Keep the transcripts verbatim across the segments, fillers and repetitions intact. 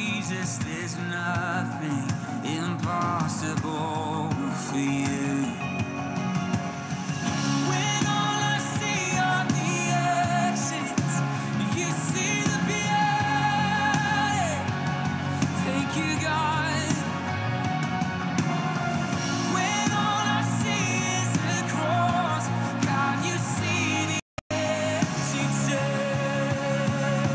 Jesus, there's nothing impossible for you. When all I see are the exits, you see the beauty. Thank you, God. When all I see is the cross, God, you see the empty tomb.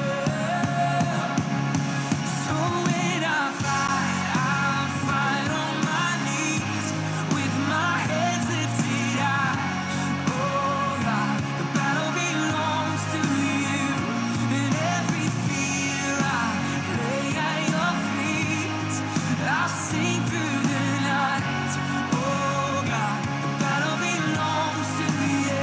So when I fight, I'll fight on my knees with my head lifted high. Oh God, the battle belongs to you, and every fear I lay at your feet. I'll sing through the night. Oh God, the battle belongs to you.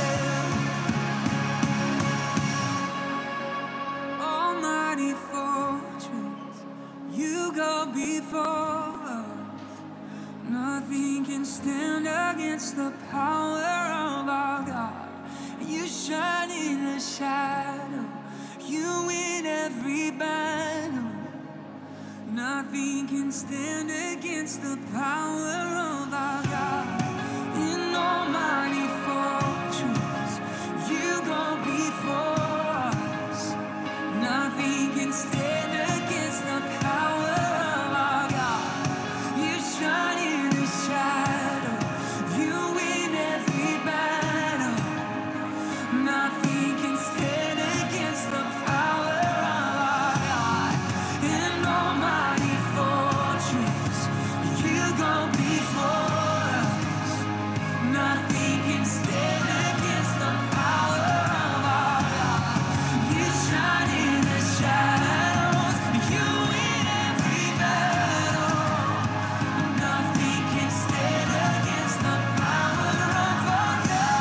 Almighty fortress, you go before us. Nothing can stand against the power of our God. You shine in the shadow, you win every battle. Nothing can stand against the power of our God. In almighty fortress, you go before us. Nothing can stand against the power of our God. You shine in the shadow, you win every battle. Nothing can stand against the power of our God. In almighty fortress, you go before us. Nothing can stand against the power of our God. You shine in the shadows, you win every battle. Nothing can stand against the power of our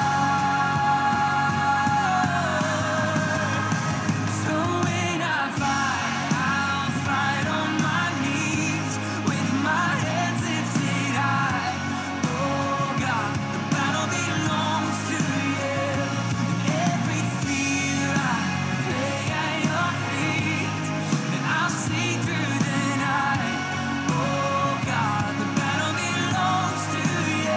God. So when I fight, I'll fight on my knees with my hands lifted high. Oh God, the battle belongs to you. Every fear I lay at your feet, and I'll sing through the night. Oh God, the battle belongs to you.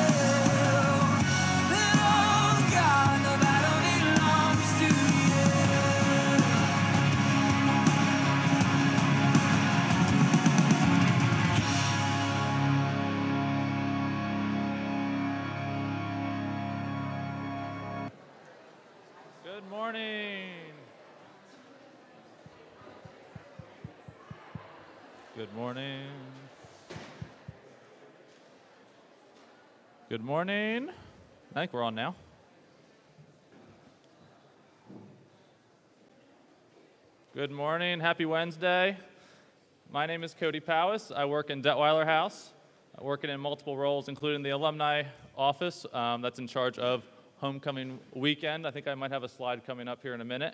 Oh God, the battle belongs to you. Good morning. Good morning. Good morning. I think we're on now. Good morning. Happy Wednesday. My name is Cody Powis. I work in Detweiler House. I'm working in multiple roles, including the alumni office um, that's in charge of homecoming weekend. I think I might have a slide coming up here in a minute.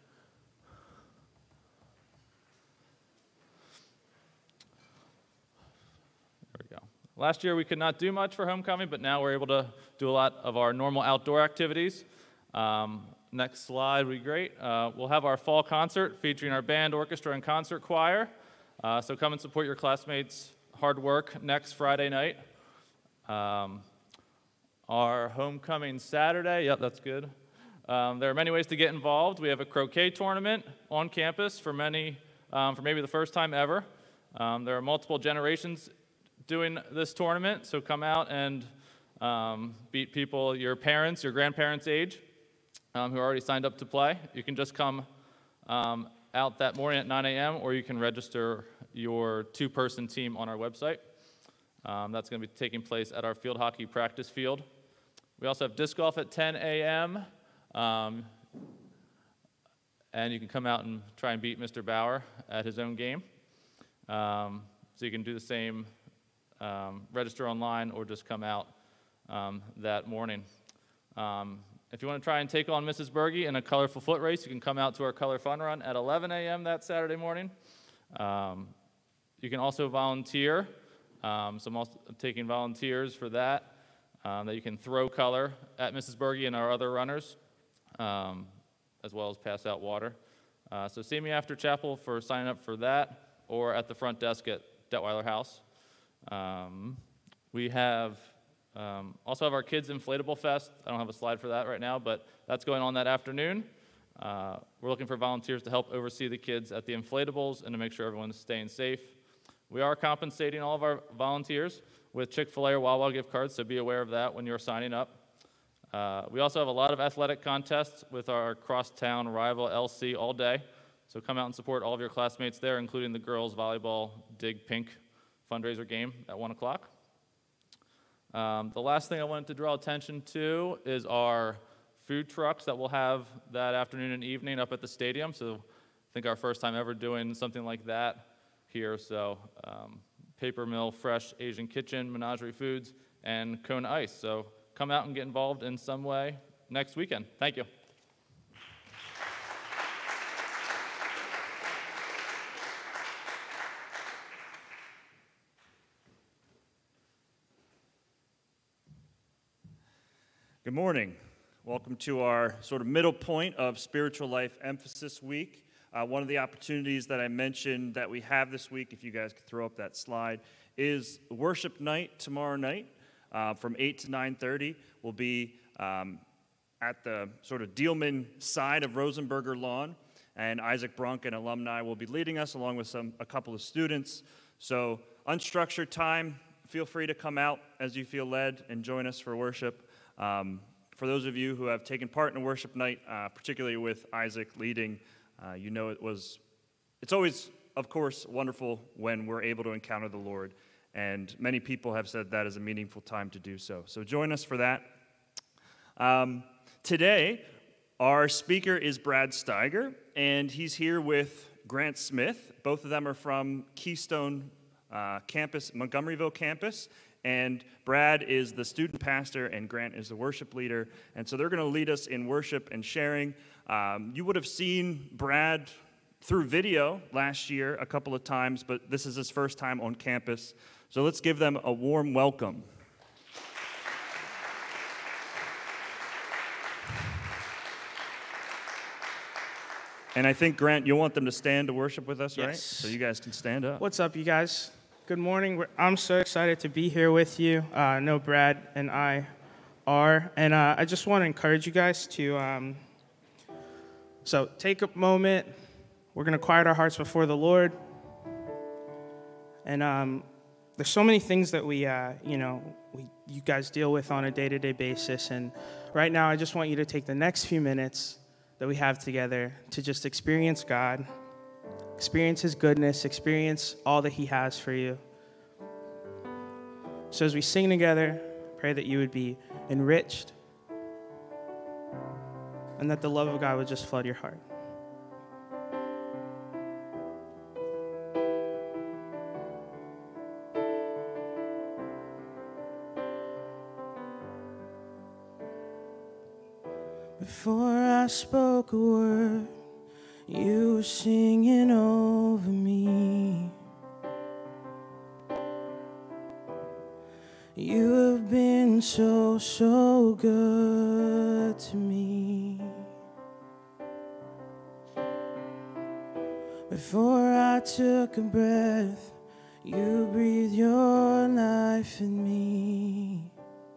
There we go. Last year we could not do much for homecoming, but now we're able to do a lot of our normal outdoor activities. Um, next slide would be great. Uh, we'll have our fall concert featuring our band, orchestra, and concert choir. Uh, so come and support your classmates' hard work next Friday night. Um, Our homecoming Saturday, yep, that's good. Um, there are many ways to get involved. We have a croquet tournament on campus for many, um, for maybe the first time ever. Um, there are multiple generations doing this tournament, so come out and um, beat people, your parents, your grandparents' age, um, who are already signed up to play. You can just come um, out that morning at nine a m, or you can register your two-person team on our website. Um, that's going to be taking place at our field hockey practice field. We also have disc golf at ten a m, um, and you can come out and try and beat Mister Bauer at his own game. Um, so you can do the same, um, register online, or just come out um, that morning. Um, if you want to try and take on Missus Berge in a colorful foot race, you can come out to our Color Fun Run at eleven a m that Saturday morning. Um, you can also volunteer. Um, so I'm also taking volunteers for that, um, that you can throw color at Missus Berge and our other runners, um, as well as pass out water. Uh, so see me after chapel for signing up for that. or at the front desk at Detweiler House. Um, we have um, also have our Kids Inflatable Fest. I don't have a slide for that right now, but that's going on that afternoon. Uh, we're looking for volunteers to help oversee the kids at the inflatables and to make sure everyone's staying safe. We are compensating all of our volunteers with Chick-fil-A or Wawa gift cards, so be aware of that when you're signing up. Uh, we also have a lot of athletic contests with our crosstown rival L C all day, so come out and support all of your classmates there, including the girls' volleyball Dig Pink fundraiser game at one o'clock. Um, the last thing I wanted to draw attention to is our food trucks that we'll have that afternoon and evening up at the stadium. So I think our first time ever doing something like that here. So um, Paper Mill, Fresh Asian Kitchen, Menagerie Foods, and Kona Ice. So come out and get involved in some way next weekend. Thank you. Good morning. Welcome to our sort of middle point of Spiritual Life Emphasis Week. Uh, one of the opportunities that I mentioned that we have this week, if you guys could throw up that slide, is worship night tomorrow night uh, from eight to nine thirty. We'll be um, at the sort of Dealman side of Rosenberger Lawn, and Isaac Brunk, an alumni, will be leading us along with some a couple of students. So unstructured time, feel free to come out as you feel led and join us for worship. Um, For those of you who have taken part in a worship night, uh, particularly with Isaac leading, uh, you know it was, it's always, of course, wonderful when we're able to encounter the Lord, and many people have said that is a meaningful time to do so. So join us for that. Um, today, our speaker is Brad Steiger, and he's here with Grant Smith. Both of them are from Keystone uh, campus, Montgomeryville campus. And Brad is the student pastor, and Grant is the worship leader. And so they're going to lead us in worship and sharing. Um, you would have seen Brad through video last year a couple of times, but this is his first time on campus. So let's give them a warm welcome. And I think, Grant, you'll want them to stand to worship with us, Yes. right? So you guys can stand up. What's up, you guys? Good morning. We're- I'm so excited to be here with you. Uh, I know Brad and I are, and uh, I just want to encourage you guys to, um, so take a moment. We're going to quiet our hearts before the Lord. And um, there's so many things that we, uh, you know, we you guys deal with on a day-to-day basis. And right now, I just want you to take the next few minutes that we have together to just experience God, experience his goodness, experience all that he has for you. So as we sing together, pray that you would be enriched and that the love of God would just flood your heart. Before I spoke a word, you were singing over me. You have been so, so good to me. Before I took a breath, you breathed your life in me.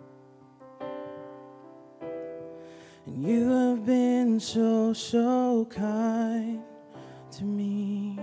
And you have been so, so kind to me.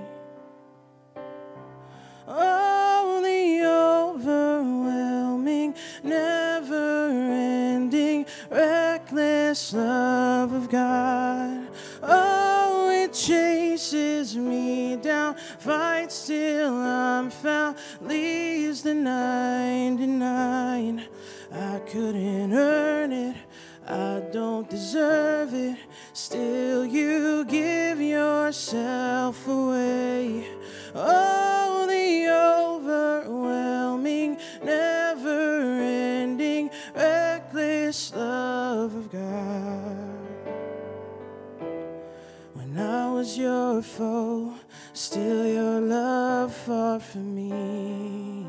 Oh, the overwhelming, never-ending, reckless love of God. Oh, it chases me down, fights till I'm found, leaves the ninety-nine. I couldn't earn it, I don't deserve it, still you give yourself away. Oh, the overwhelming, never-ending, reckless love of God. When I was your foe, still your love fought for me.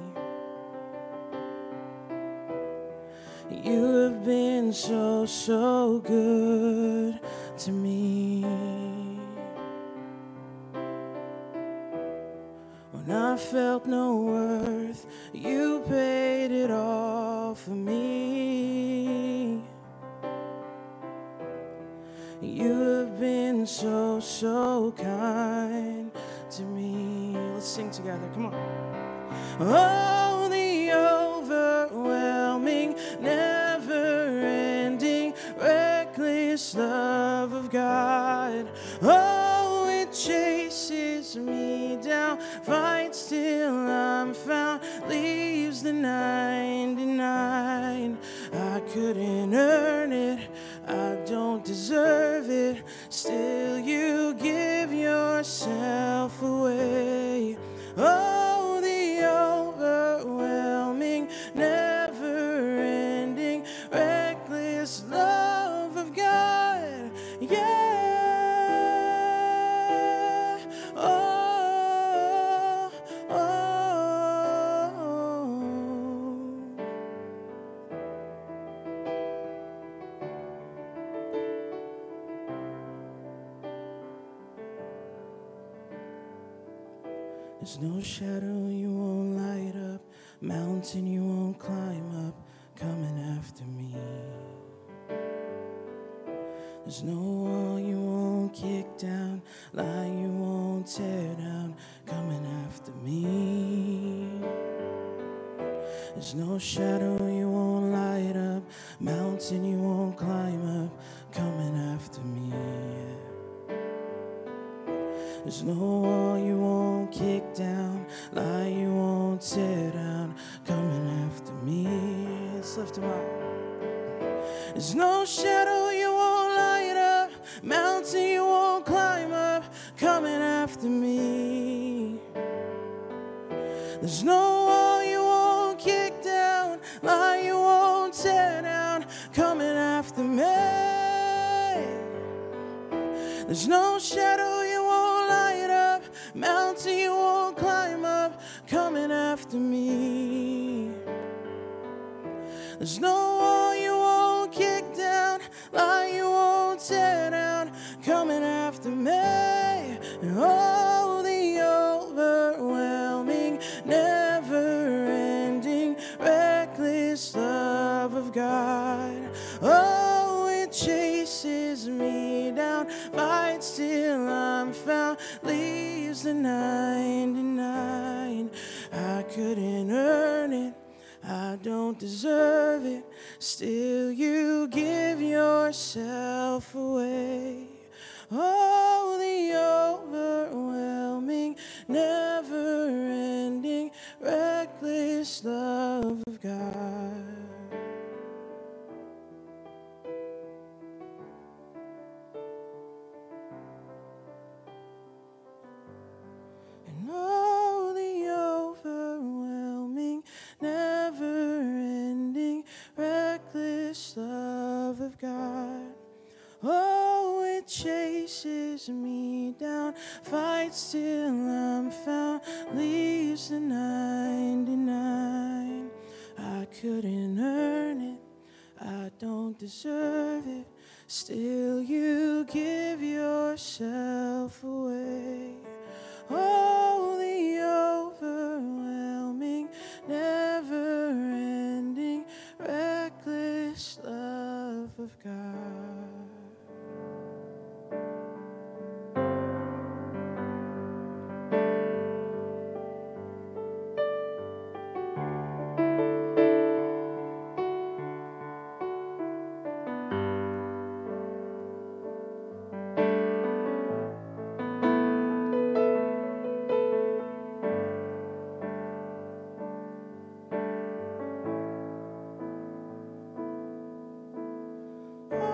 You have been so, so good to me. when I felt no worth, you paid it all for me. You have been so, so kind to me. Let's sing together, come on. Oh, the overwhelming, never-ending, reckless love of God. Oh, it chases me down, fights till I'm found, leaves the ninety-nine. I couldn't earn it, I don't deserve it, still you give yourself away. Oh, the overwhelming, never-ending, reckless love of God. Yeah. Oh, oh. There's no shadow you won't light up, mountain you won't climb up, coming after me. There's no wall you won't kick down, lie you won't tear down, coming after me. There's no shadow you won't light up, mountain you won't climb up, coming after me. There's no wall you won't kick down, lie you won't tear down, coming after me. Let's lift him up. There's no shadow you won't light up, mountain you won't climb up, coming after me. There's no wall you won't kick down, lie you won't tear down, coming after me. There's no shadow you won't light up, mountain you won't climb up, coming after me. There's no wall you won't kick down, lie you won't tear down, coming after me. Oh, the overwhelming, never-ending, reckless love of God. Oh, it chases me down, fights till I'm found, leaves the ninety-nine. I couldn't earn it, I don't deserve it, still you give yourself away. Oh, the overwhelming, never-ending, reckless love of God. And oh, the overwhelming, never-ending, reckless love of God. Oh, it chases me down, fights till I'm found, leaves the ninety-nine. I couldn't earn it, I don't deserve it, still you give yourself away. Oh, the overwhelming, never-ending, reckless love of God. Oh,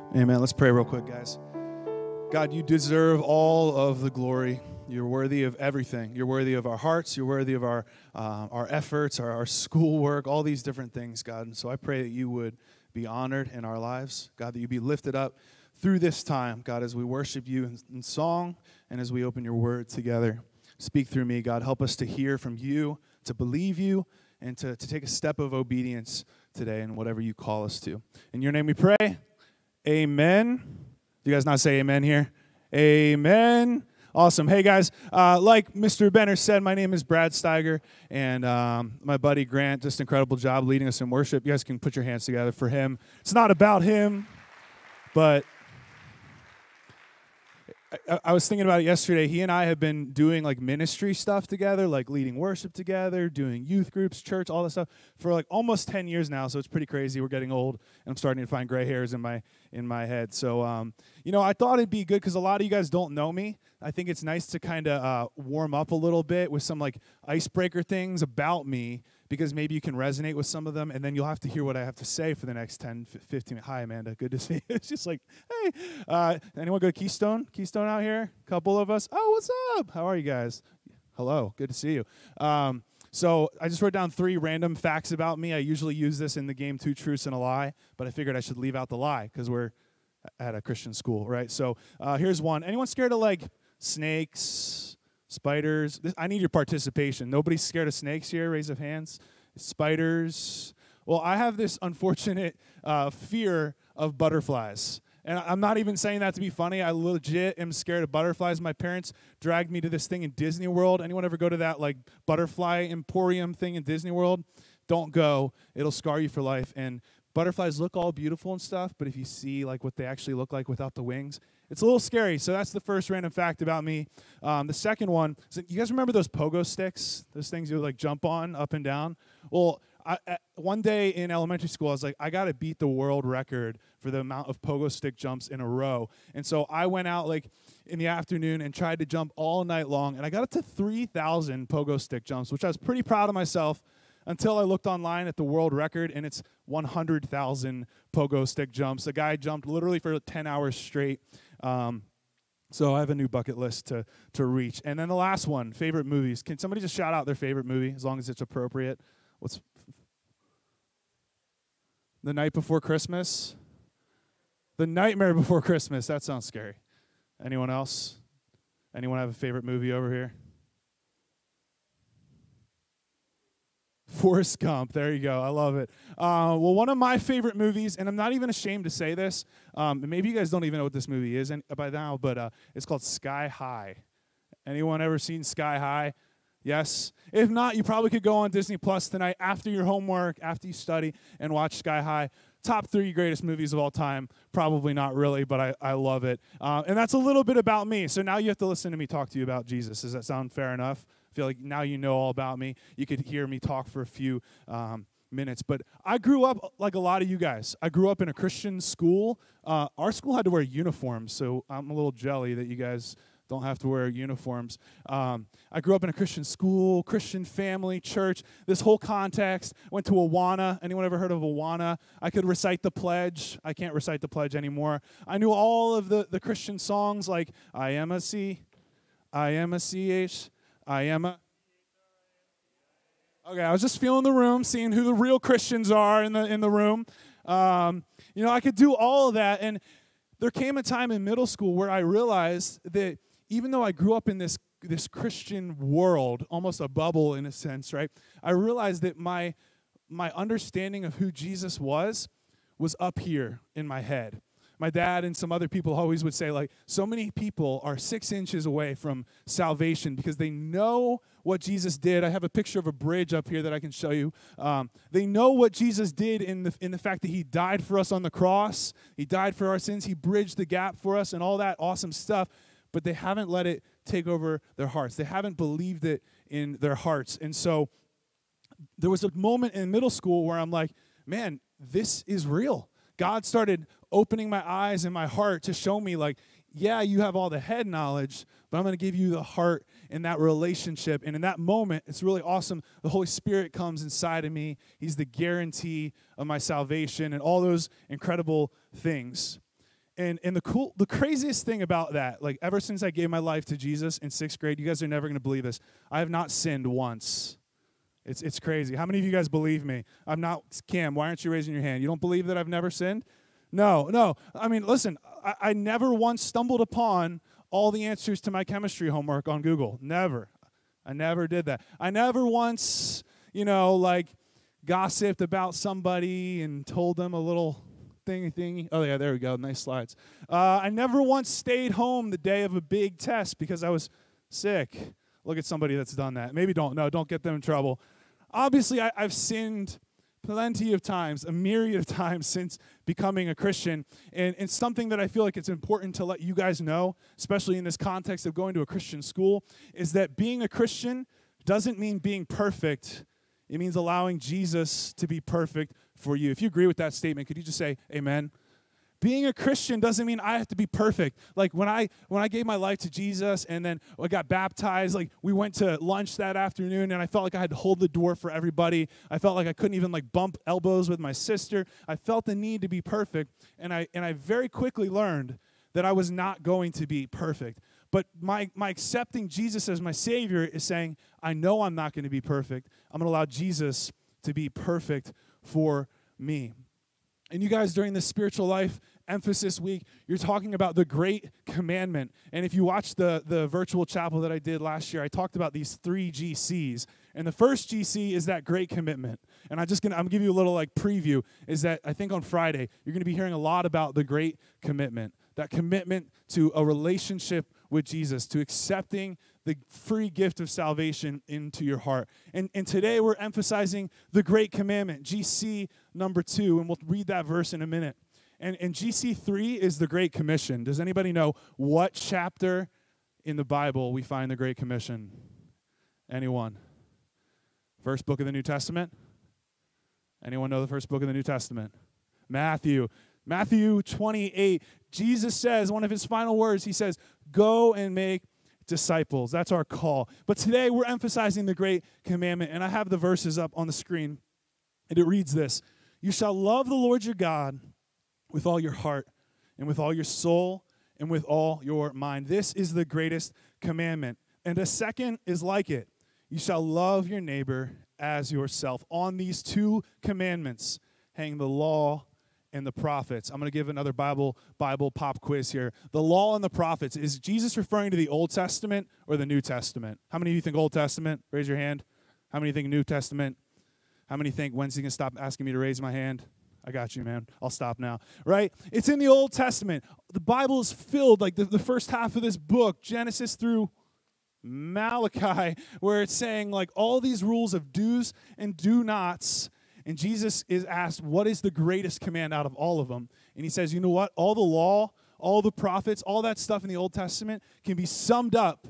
Amen. Let's pray real quick, guys. God, you deserve all of the glory. You're worthy of everything. You're worthy of our hearts. You're worthy of our uh, our efforts, our, our schoolwork, all these different things, God. And so I pray that you would be honored in our lives. God, that you be lifted up through this time, God, as we worship you in, in song and as we open your word together. Speak through me, God. Help us to hear from you, to believe you, and to, to take a step of obedience today in whatever you call us to. In your name we pray. Amen. Do you guys not say amen here? Amen. Awesome. Hey, guys, uh, like Mister Benner said, my name is Brad Steiger, and um, my buddy Grant, just incredible job leading us in worship. You guys can put your hands together for him. It's not about him, but I, I was thinking about it yesterday. He and I have been doing like ministry stuff together, like leading worship together, doing youth groups, church, all that stuff for like almost ten years now. So it's pretty crazy. We're getting old, and I'm starting to find gray hairs in my in my head. So, um, you know, I thought it'd be good because a lot of you guys don't know me. I think it's nice to kind of uh, warm up a little bit with some like icebreaker things about me, because maybe you can resonate with some of them, and then you'll have to hear what I have to say for the next ten, fifteen minutes. Hi, Amanda. Good to see you. It's just like, hey, uh, anyone go to Keystone? Keystone out here? A couple of us. Oh, what's up? How are you guys? Hello. Good to see you. Um, so I just wrote down three random facts about me. I usually use this in the game Two Truths and a Lie, but I figured I should leave out the lie because we're at a Christian school, right? So uh, here's one. Anyone scared of, like, snakes, spiders? This, I need your participation. Nobody's scared of snakes here? Raise of hands. Spiders. Well, I have this unfortunate uh, fear of butterflies. And I'm not even saying that to be funny. I legit am scared of butterflies. My parents dragged me to this thing in Disney World. Anyone ever go to that like butterfly emporium thing in Disney World? Don't go. It'll scar you for life. And butterflies look all beautiful and stuff, but if you see like what they actually look like without the wings, it's a little scary. So that's the first random fact about me. Um, the second one, so you guys remember those pogo sticks? Those things you like jump on up and down? Well, I, I, one day in elementary school, I was like, I got to beat the world record for the amount of pogo stick jumps in a row. And so I went out like in the afternoon and tried to jump all night long, and I got up to three thousand pogo stick jumps, which I was pretty proud of myself until I looked online at the world record, and it's one hundred thousand pogo stick jumps. The guy jumped literally for ten hours straight. Um, so I have a new bucket list to to reach. And then the last one, favorite movies. Can somebody just shout out their favorite movie, as long as it's appropriate? What's The Night Before Christmas? The Nightmare Before Christmas. That sounds scary. Anyone else? Anyone have a favorite movie over here? Forrest Gump. There you go. I love it. Uh, well, one of my favorite movies, and I'm not even ashamed to say this, um, and maybe you guys don't even know what this movie is by now, but uh, it's called Sky High. Anyone ever seen Sky High? Yes? If not, you probably could go on Disney Plus tonight after your homework, after you study, and watch Sky High. Top three greatest movies of all time. Probably not really, but I, I love it. Uh, and that's a little bit about me. So now you have to listen to me talk to you about Jesus. Does that sound fair enough? I feel like now you know all about me. You could hear me talk for a few um, minutes. But I grew up like a lot of you guys. I grew up in a Christian school. Uh, our school had to wear uniforms, so I'm a little jelly that you guys don't have to wear uniforms. Um, I grew up in a Christian school, Christian family, church, this whole context. Went to Awana. Anyone ever heard of Awana? I could recite the pledge. I can't recite the pledge anymore. I knew all of the, the Christian songs like I am a C, I am a C H, I am a... Okay, I was just feeling the room, seeing who the real Christians are in the in the room. Um, you know, I could do all of that, and there came a time in middle school where I realized that even though I grew up in this this Christian world, almost a bubble in a sense, right? I realized that my my understanding of who Jesus was was up here in my head. My dad and some other people always would say, like, so many people are six inches away from salvation because they know what Jesus did. I have a picture of a bridge up here that I can show you. Um, they know what Jesus did in the in the fact that he died for us on the cross. He died for our sins. He bridged the gap for us and all that awesome stuff. But they haven't let it take over their hearts. They haven't believed it in their hearts. And so there was a moment in middle school where I'm like, man, this is real. God started opening my eyes and my heart to show me, like, yeah, you have all the head knowledge, but I'm going to give you the heart in that relationship. And in that moment, it's really awesome. The Holy Spirit comes inside of me. He's the guarantee of my salvation and all those incredible things. And and the cool, the craziest thing about that, like ever since I gave my life to Jesus in sixth grade, you guys are never going to believe this. I have not sinned once. It's it's crazy. How many of you guys believe me? I'm not, Cam, why aren't you raising your hand? You don't believe that I've never sinned? No, no. I mean, listen, I, I never once stumbled upon all the answers to my chemistry homework on Google. Never. I never did that. I never once, you know, like gossiped about somebody and told them a little thingy thingy. Oh, yeah, there we go. Nice slides. Uh, I never once stayed home the day of a big test because I was sick. Look at somebody that's done that. Maybe don't. No, don't get them in trouble. Obviously, I, I've sinned plenty of times, a myriad of times since becoming a Christian. And it's something that I feel like it's important to let you guys know, especially in this context of going to a Christian school, is that being a Christian doesn't mean being perfect. It means allowing Jesus to be perfect for you. If you agree with that statement, could you just say amen? Being a Christian doesn't mean I have to be perfect. Like when I when I gave my life to Jesus and then I got baptized, like we went to lunch that afternoon and I felt like I had to hold the door for everybody. I felt like I couldn't even like bump elbows with my sister. I felt the need to be perfect, and I and I very quickly learned that I was not going to be perfect. But my my accepting Jesus as my Savior is saying, I know I'm not going to be perfect. I'm going to allow Jesus to be perfect for me. And you guys, during this spiritual life emphasis week, you're talking about the great commandment. And if you watch the, the virtual chapel that I did last year, I talked about these three G Cs. And the first G C is that great commitment. And I'm just gonna I'm gonna give you a little like preview, is that I think on Friday, you're gonna be hearing a lot about the great commitment. That commitment to a relationship with Jesus, to accepting the free gift of salvation into your heart. And, and today we're emphasizing the great commandment, G C number two, and we'll read that verse in a minute. And, and G C three is the Great Commission. Does anybody know what chapter in the Bible we find the Great Commission? Anyone? First book of the New Testament? Anyone know the first book of the New Testament? Matthew. Matthew twenty-eight. Jesus says, one of his final words, he says, go and make disciples. That's our call. But today we're emphasizing the great commandment, and I have the verses up on the screen, and it reads this: you shall love the Lord your God with all your heart and with all your soul and with all your mind. This is the greatest commandment. And a second is like it: you shall love your neighbor as yourself. On these two commandments hang the law and the prophets. I'm going to give another Bible Bible pop quiz here. The law and the prophets, is Jesus referring to the Old Testament or the New Testament? How many of you think Old Testament? Raise your hand. How many think New Testament? How many think, when's he going to stop asking me to raise my hand? I got you, man. I'll stop now. Right? It's in the Old Testament. The Bible is filled, like the, the first half of this book, Genesis through Malachi, where it's saying like all these rules of do's and do nots. And Jesus is asked, what is the greatest command out of all of them? And he says, you know what? All the law, all the prophets, all that stuff in the Old Testament can be summed up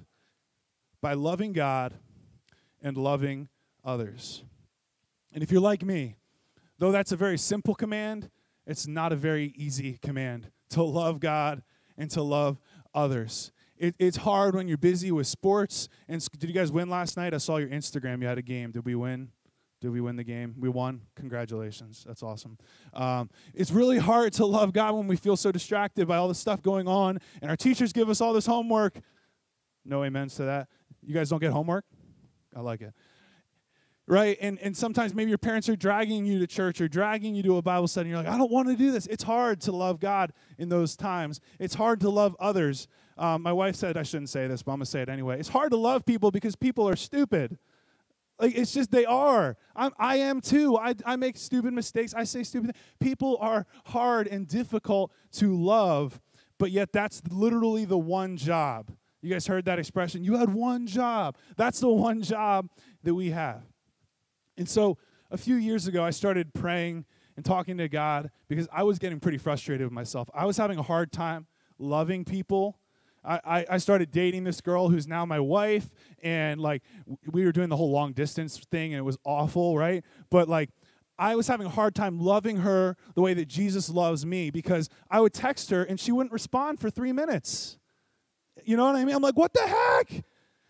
by loving God and loving others. And if you're like me, though that's a very simple command, it's not a very easy command to love God and to love others. It, it's hard when you're busy with sports. And did you guys win last night? I saw your Instagram. You had a game. Did we win? Did we win the game? We won? Congratulations. That's awesome. Um, it's really hard to love God when we feel so distracted by all the stuff going on, and our teachers give us all this homework. No amens to that. You guys don't get homework? I like it. Right? And and sometimes maybe your parents are dragging you to church or dragging you to a Bible study, and you're like, I don't want to do this. It's hard to love God in those times. It's hard to love others. Um, my wife said I shouldn't say this, but I'm going to say it anyway. It's hard to love people because people are stupid. Like, it's just, they are. I'm, I am too. I, I make stupid mistakes. I say stupid things. People are hard and difficult to love, but yet that's literally the one job. You guys heard that expression? You had one job. That's the one job that we have. And so a few years ago, I started praying and talking to God because I was getting pretty frustrated with myself. I was having a hard time loving people. I, I started dating this girl who's now my wife, and like we were doing the whole long distance thing, and it was awful, right? But like I was having a hard time loving her the way that Jesus loves me, because I would text her and she wouldn't respond for three minutes. You know what I mean? I'm like, what the heck?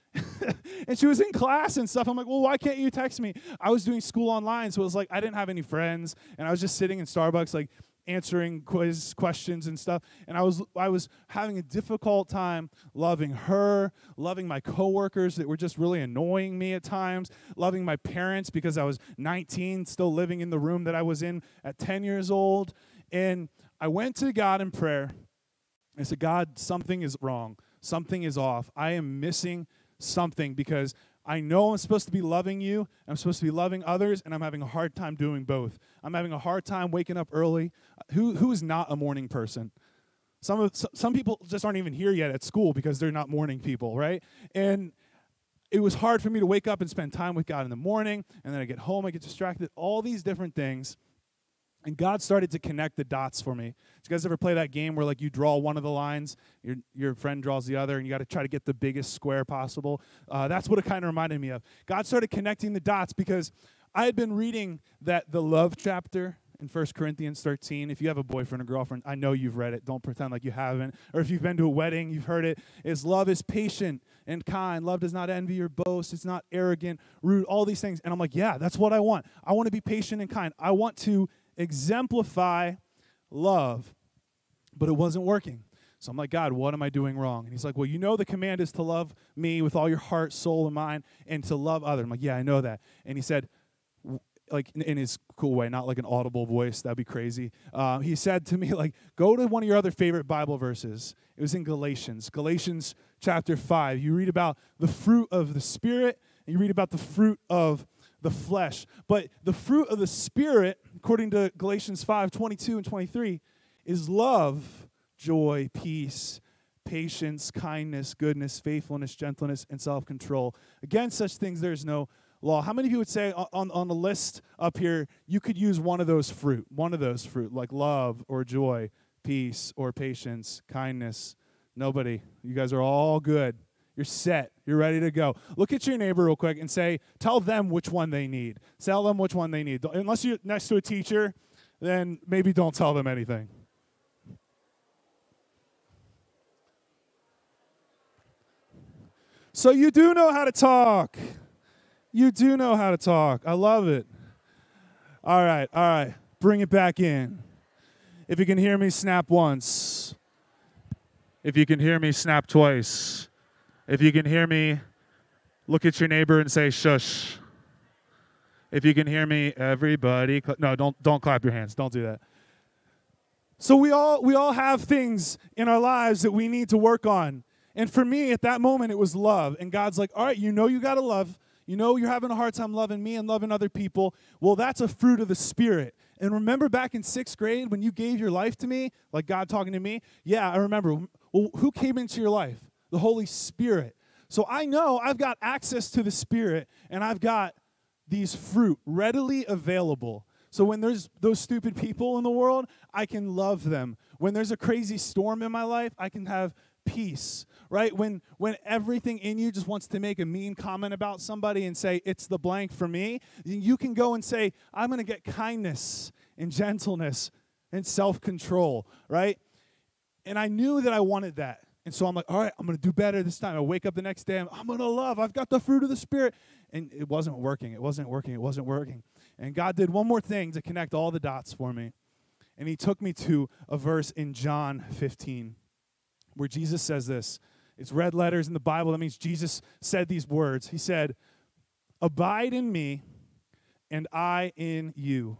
And she was in class and stuff. I'm like, well, why can't you text me? I was doing school online, so it was like I didn't have any friends, and I was just sitting in Starbucks like answering quiz questions and stuff. And I was I was having a difficult time loving her, loving my coworkers that were just really annoying me at times, loving my parents because I was nineteen, still living in the room that I was in at ten years old. And I went to God in prayer. I said, God, something is wrong. Something is off. I am missing something because I know I'm supposed to be loving you, I'm supposed to be loving others, and I'm having a hard time doing both. I'm having a hard time waking up early. Who who is not a morning person? Some of some people just aren't even here yet at school because they're not morning people, right? And it was hard for me to wake up and spend time with God in the morning, and then I get home, I get distracted, all these different things. And God started to connect the dots for me. Did you guys ever play that game where like you draw one of the lines, your your friend draws the other, and you got to try to get the biggest square possible? Uh, that's what it kind of reminded me of. God started connecting the dots because I had been reading that the love chapter in First Corinthians thirteen. If you have a boyfriend or girlfriend, I know you've read it. Don't pretend like you haven't. Or if you've been to a wedding, you've heard it. Is love is patient and kind. Love does not envy or boast. It's not arrogant, rude, all these things. And I'm like, yeah, that's what I want. I want to be patient and kind. I want to exemplify love, but it wasn't working. So I'm like, God, what am I doing wrong? And he's like, well, you know the command is to love me with all your heart, soul, and mind, and to love others. I'm like, yeah, I know that. And he said, like in, in his cool way, not like an audible voice, that'd be crazy. Uh, he said to me, like, go to one of your other favorite Bible verses. It was in Galatians, Galatians chapter five. You read about the fruit of the Spirit, and you read about the fruit of the flesh. But the fruit of the Spirit, according to Galatians five, twenty-two and twenty-three, is love, joy, peace, patience, kindness, goodness, faithfulness, gentleness, and self-control. Against such things there is no law. How many of you would say on, on the list up here, you could use one of those fruit, one of those fruit, like love or joy, peace or patience, kindness? Nobody. You guys are all good. You're set. You're ready to go. Look at your neighbor real quick and say, tell them which one they need. Tell them which one they need. Unless you're next to a teacher, then maybe don't tell them anything. So you do know how to talk. You do know how to talk. I love it. All right, all right. Bring it back in. If you can hear me, snap once. If you can hear me, snap twice. If you can hear me, look at your neighbor and say, shush. If you can hear me, everybody, cl- no, don't don't clap your hands. Don't do that. So we all we all have things in our lives that we need to work on. And for me, at that moment, it was love. And God's like, all right, you know you got to love. You know you're having a hard time loving me and loving other people. Well, that's a fruit of the Spirit. And remember back in sixth grade when you gave your life to me, like God talking to me? Yeah, I remember. Well, who came into your life? The Holy Spirit. So I know I've got access to the Spirit, and I've got these fruit readily available. So when there's those stupid people in the world, I can love them. When there's a crazy storm in my life, I can have peace, right? When when everything in you just wants to make a mean comment about somebody and say, it's the blank for me, you can go and say, I'm going to get kindness and gentleness and self-control, right? And I knew that I wanted that. And so I'm like, all right, I'm going to do better this time. I wake up the next day, I'm, I'm going to love. I've got the fruit of the Spirit. And it wasn't working. It wasn't working. It wasn't working. And God did one more thing to connect all the dots for me. And he took me to a verse in John fifteen where Jesus says this. It's red letters in the Bible. That means Jesus said these words. He said, abide in me and I in you.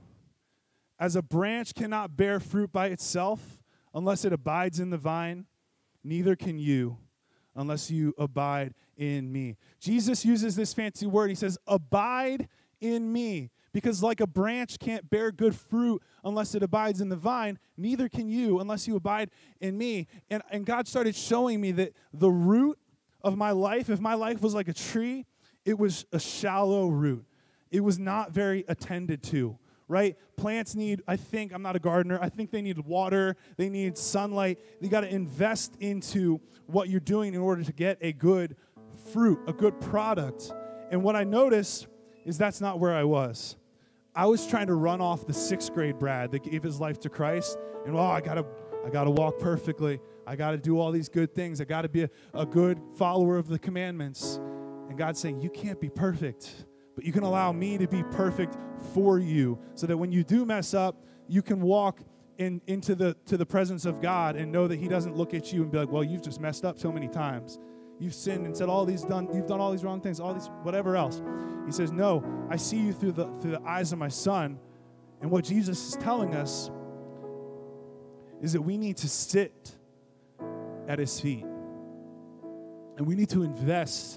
As a branch cannot bear fruit by itself unless it abides in the vine, neither can you unless you abide in me. Jesus uses this fancy word. He says, abide in me. Because like a branch can't bear good fruit unless it abides in the vine, neither can you unless you abide in me. And, and God started showing me that the root of my life, if my life was like a tree, it was a shallow root. It was not very attended to, right? Plants need, I think, I'm not a gardener, I think they need water, they need sunlight. You got to invest into what you're doing in order to get a good fruit, a good product. And what I noticed is that's not where I was. I was trying to run off the sixth grade Brad that gave his life to Christ, and oh, I gotta, I gotta walk perfectly. I gotta do all these good things. I gotta be a, a good follower of the commandments. And God's saying, you can't be perfect, but you can allow me to be perfect for you, so that when you do mess up, you can walk in, into the to the presence of God and know that he doesn't look at you and be like, well, you've just messed up so many times. You've sinned and said all these done, you've done all these wrong things, all these, whatever else. He says, no, I see you through the through the eyes of my son. And what Jesus is telling us is that we need to sit at his feet. And we need to invest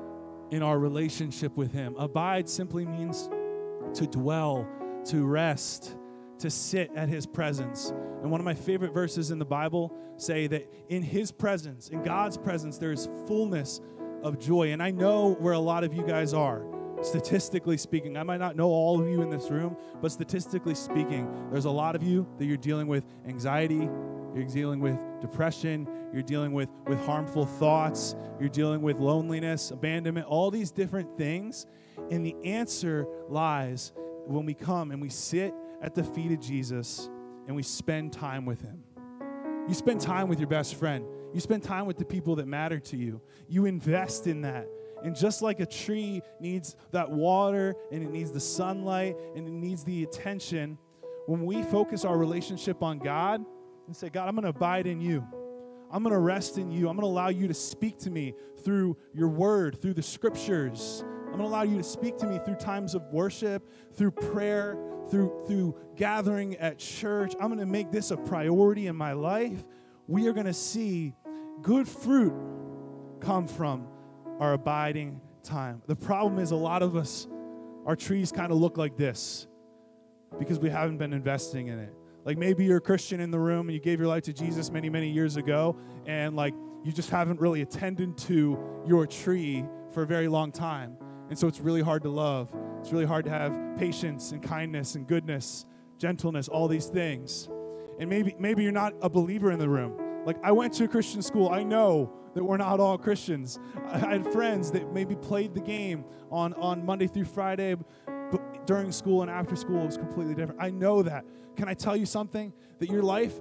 in our relationship with him. Abide simply means to dwell, to rest, to sit at his presence. And one of my favorite verses in the Bible say that in his presence, in God's presence, there is fullness of joy. And I know where a lot of you guys are, statistically speaking. I might not know all of you in this room, but statistically speaking, there's a lot of you that you're dealing with anxiety, you're dealing with depression, you're dealing with, with harmful thoughts, you're dealing with loneliness, abandonment, all these different things. And the answer lies when we come and we sit at the feet of Jesus and we spend time with him. You spend time with your best friend. You spend time with the people that matter to you. You invest in that. And just like a tree needs that water and it needs the sunlight and it needs the attention, when we focus our relationship on God and say, God, I'm going to abide in you. I'm going to rest in you. I'm going to allow you to speak to me through your word, through the scriptures. I'm going to allow you to speak to me through times of worship, through prayer, through, through gathering at church. I'm going to make this a priority in my life. We are going to see good fruit come from our abiding time. The problem is a lot of us, our trees kind of look like this because we haven't been investing in it. Like maybe you're a Christian in the room and you gave your life to Jesus many, many years ago, and like you just haven't really attended to your tree for a very long time. And so it's really hard to love. It's really hard to have patience and kindness and goodness, gentleness, all these things. And maybe maybe you're not a believer in the room. Like I went to a Christian school. I know that we're not all Christians. I had friends that maybe played the game on, on Monday through Friday, but during school and after school it was completely different. I know that. Can I tell you something? That your life,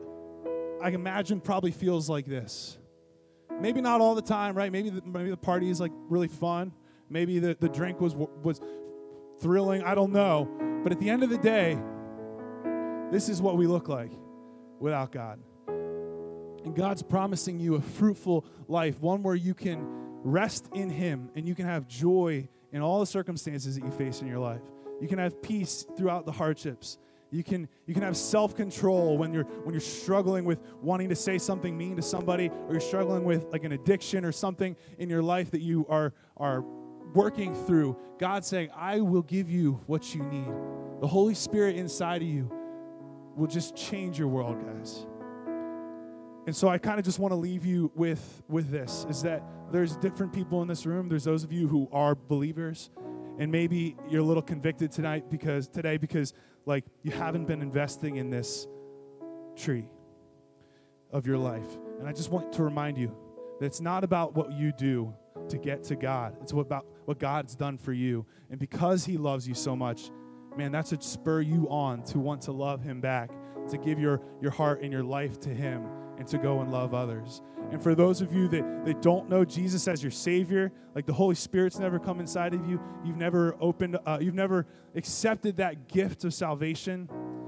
I imagine, probably feels like this. Maybe not all the time, right? Maybe the, maybe the party is like really fun. Maybe the, the drink was was thrilling. I don't know. But at the end of the day, this is what we look like without God. And God's promising you a fruitful life, one where you can rest in him and you can have joy in all the circumstances that you face in your life. You can have peace throughout the hardships. You can you can have self-control when you're when you're struggling with wanting to say something mean to somebody, or you're struggling with like an addiction or something in your life that you are are working through. God's saying, I will give you what you need. The Holy Spirit inside of you will just change your world, guys. And so I kind of just want to leave you with, with this, is that there's different people in this room. There's those of you who are believers, and maybe you're a little convicted tonight because today because like you haven't been investing in this tree of your life. And I just want to remind you that it's not about what you do to get to God. It's about what God's done for you. And because he loves you so much, man, that's what spur you on to want to love him back, to give your, your heart and your life to him, and to go and love others. And for those of you that, that don't know Jesus as your Savior, like the Holy Spirit's never come inside of you, you've never opened, uh, you've never accepted that gift of salvation,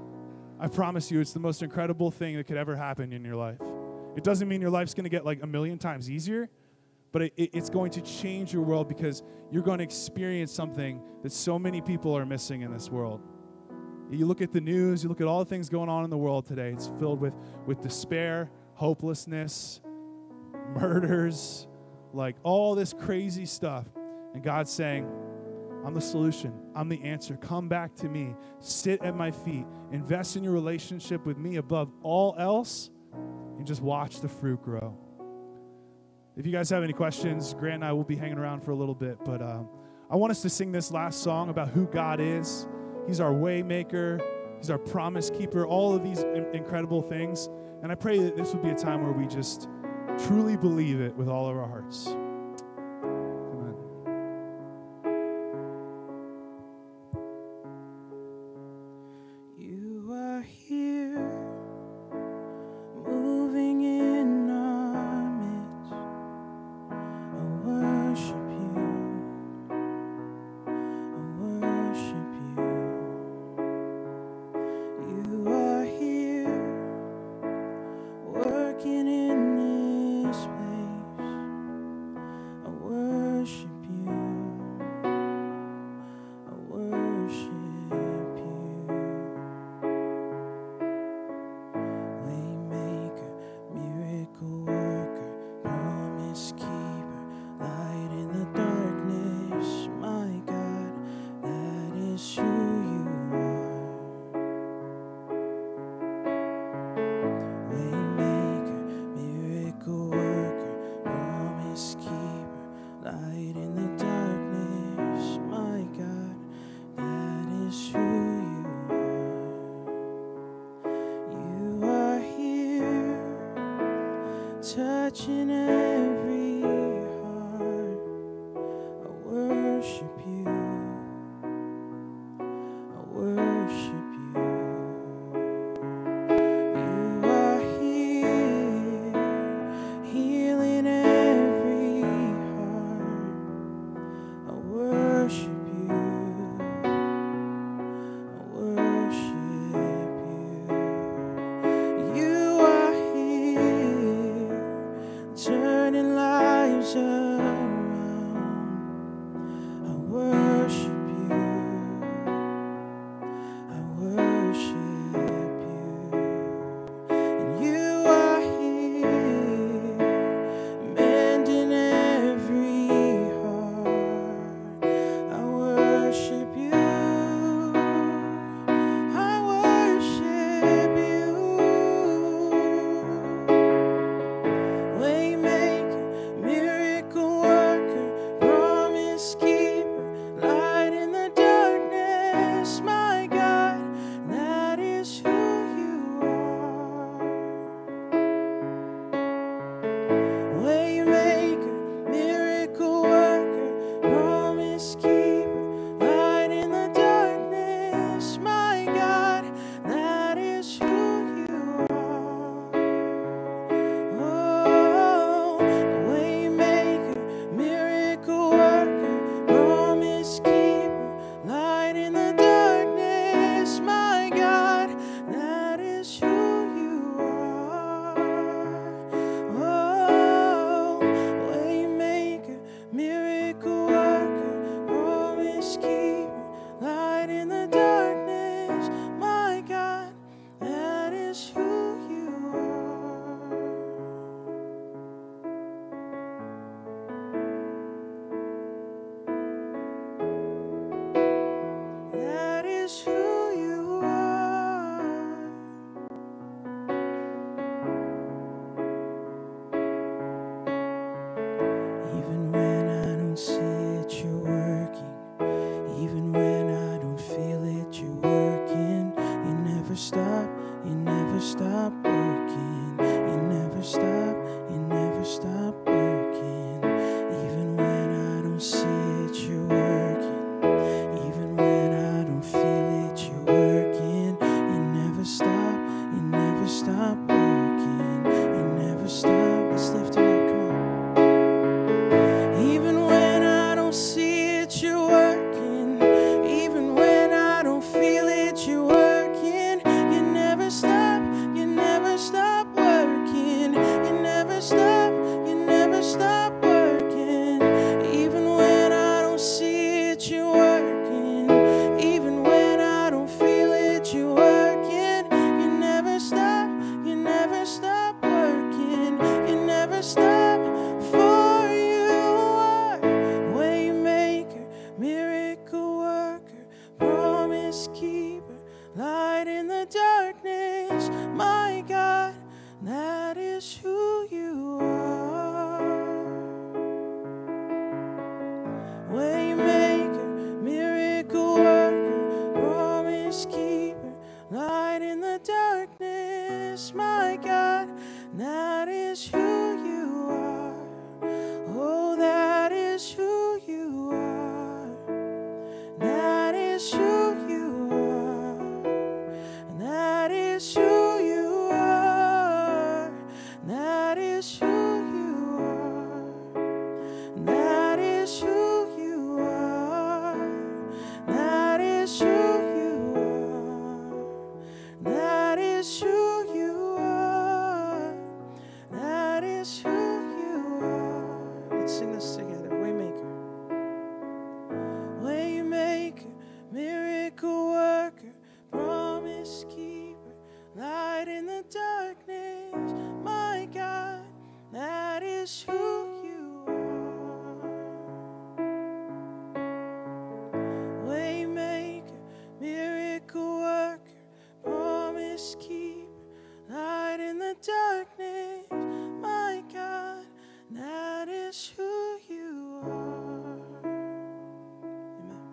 I promise you it's the most incredible thing that could ever happen in your life. It doesn't mean your life's going to get like a million times easier, but it, it, it's going to change your world because you're going to experience something that so many people are missing in this world. You look at the news, you look at all the things going on in the world today. It's filled with, with despair, hopelessness, murders, like all this crazy stuff. And God's saying, I'm the solution. I'm the answer. Come back to me. Sit at my feet. Invest in your relationship with me above all else, and just watch the fruit grow. If you guys have any questions, Grant and I will be hanging around for a little bit, but um, I want us to sing this last song about who God is. He's our way maker. He's our promise keeper, all of these in- incredible things. And I pray that this would be a time where we just truly believe it with all of our hearts. Amen. You are here, moving in our midst. I worship you. I worship you. You are here, touching every heart. I worship you. I worship you. You are here, healing every heart. I worship you. I worship you. You are here, turning lives around. I worship you. I worship you. And you are here, mending every heart. I worship you. I worship you. Waymaker, miracle worker, promise keeper, light in the darkness. My God, that is who you are. Waymaker, miracle worker, promise keeper, light in the darkness. My God, that is who you are. Oh, waymaker, miracle worker, promise keeper, light in the darkness. My God, that is who you are. Oh, waymaker, miracle worker, promise keeper, light in the darkness. My God, that is who you are. That is who you are. Even when I don't see it, you're working. Even when I don't feel it, you're working. You never stop, you never stop working. You never stop, you never stop working. Even when I don't see it, you're working. Even when I don't feel it, you're working. You never stop, you never stop working. You never stop. Let's lift him up, come on. Even when I don't see it, you're working. Even when I don't feel it, you're working. You never stop, you never stop working. You never stop, you never stop working. Even when I don't see it, you're working. Even when I don't feel it, you're working. You never stop, you never stop working. You never stop, for you are waymaker, miracle worker, promise keeper, light in the darkness. My God, that is who you are. Waymaker, miracle worker, promise keeper, light in the darkness. My God, that is who you are. Oh, that is who you are. That is who you are. That is who you are. That is who you are. That is who you are. That is who you are. That is who you are. That is who you are. Let's sing this together. Waymaker. Waymaker, miracle worker, promise keeper, light in the darkness. My God, that is who you are. Waymaker, miracle worker, promise keeper, light in the darkness. My God, that is who you are. Amen.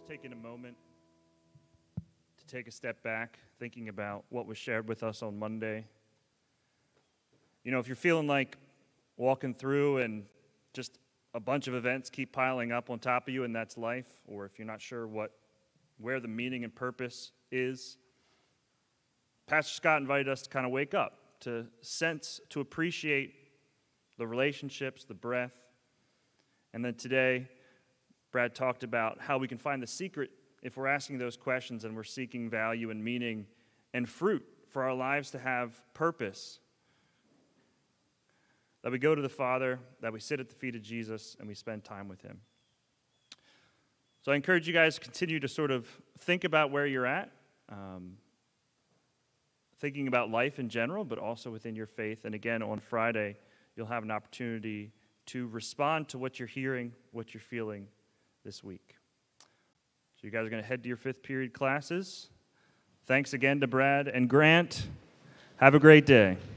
taking a moment to take a step back, thinking about what was shared with us on Monday. You know, if you're feeling like walking through and just a bunch of events keep piling up on top of you and that's life, or if you're not sure what, where the meaning and purpose is, Pastor Scott invited us to kind of wake up, to sense, to appreciate the relationships, the breath. And then today, Brad talked about how we can find the secret if we're asking those questions and we're seeking value and meaning and fruit for our lives to have purpose. That we go to the Father, that we sit at the feet of Jesus, and we spend time with him. So I encourage you guys to continue to sort of think about where you're at, um, thinking about life in general, but also within your faith. And again, on Friday, you'll have an opportunity to respond to what you're hearing, what you're feeling this week. So you guys are going to head to your fifth period classes. Thanks again to Brad and Grant. Have a great day.